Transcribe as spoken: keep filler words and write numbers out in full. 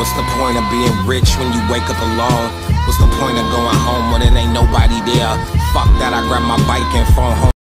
What's the point of being rich when you wake up alone? What's the point of going home when it ain't nobody there? Fuck that, I grab my bike and phone home.